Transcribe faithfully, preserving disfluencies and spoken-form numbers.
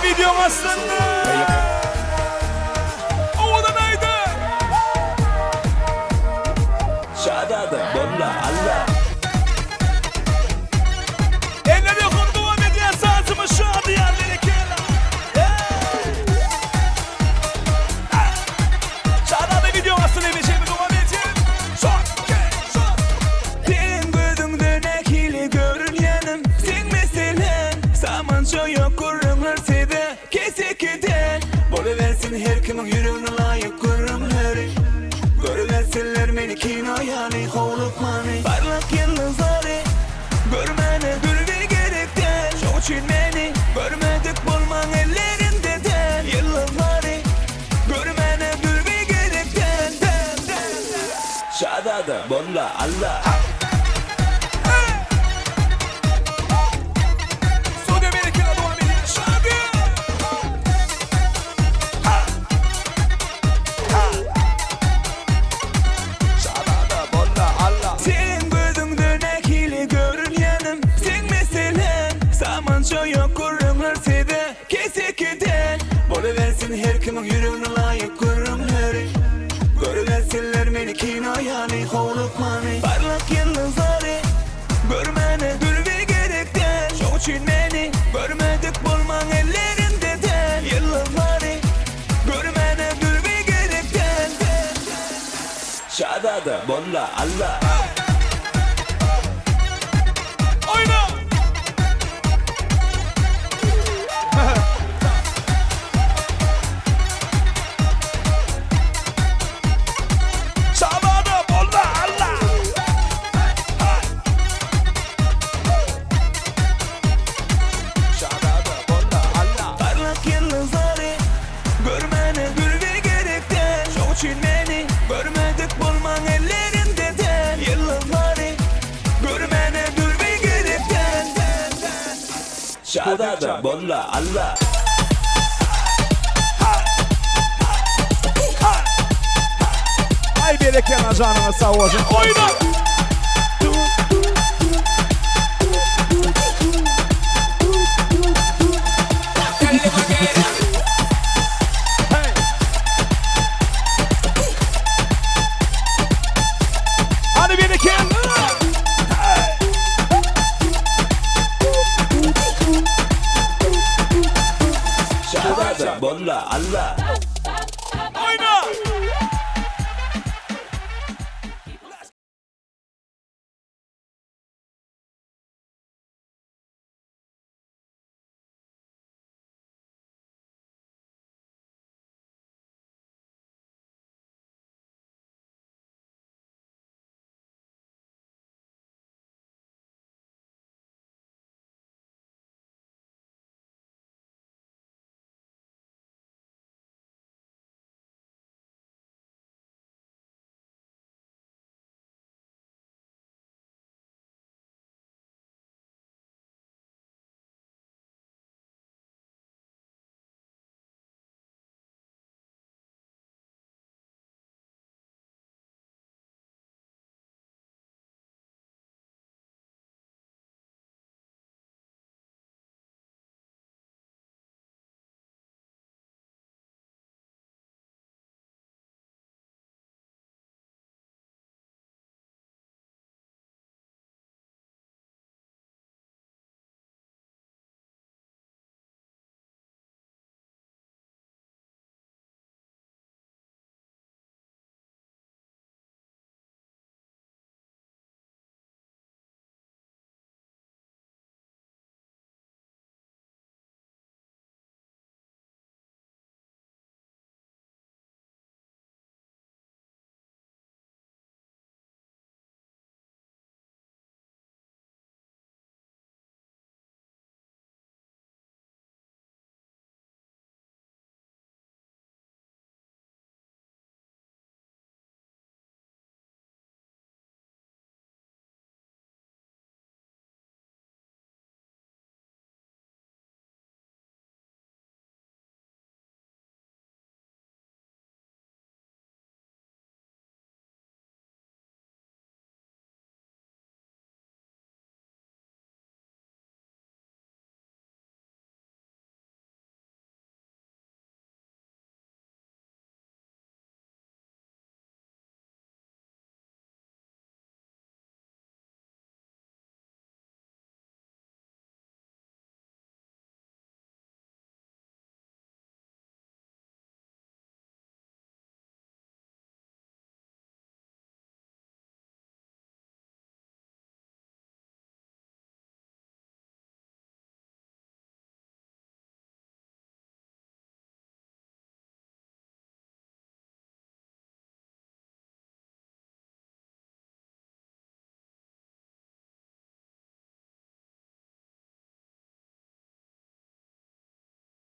video aslında. Oğlan haydi. Şadada bolla Allah. Eller yakın devam ediyor sazımı şadı yerleri kela. Şadada video aslında bir şey mi devam ediyor? Şok, şok. Sen gözüngde nekili görünyenim. Sen meselen samanca yok kurumlar sede kesekeden. Boluversin her kimin yüreğine layık kurumları. Görüversinler beni kino yani hovlukmani. Parlak yıldızları görmene gülvi gerekten. Çok için beni görmedik bulman ellerinden. Yıldızları görmene gülvi gerekten. Şadada bolla Allah. Suudi Amerika'da devam ediyor şadı. Şadada bolla Allah. Sen gözüngde nekili görünyenim. Sen meselen samanca yok kurumlar sede kesekeden. Boluversin her kimin yüreğine layık kurumları. Görüversinler beni kino yani hovlukmani. Parlak yıldızları görmene gülvi gerekten. Çok için beni görmedik bulman ellerinden. Yıldızları görmene gülvi gerekten. Şadada bolla Allah. Oyna. Şadada bolla Allah. Şadada bolla Allah. Parlak yıldızları görmene gülvi gerekten. Çok için beni görmedik bulman ellerinden. Yıldızları görmene gülvi gerekten. Şadada bolla Allah. Ay bereket canına sağ olsun. Oyna. Hadi bereket. Şadada bolla Allah.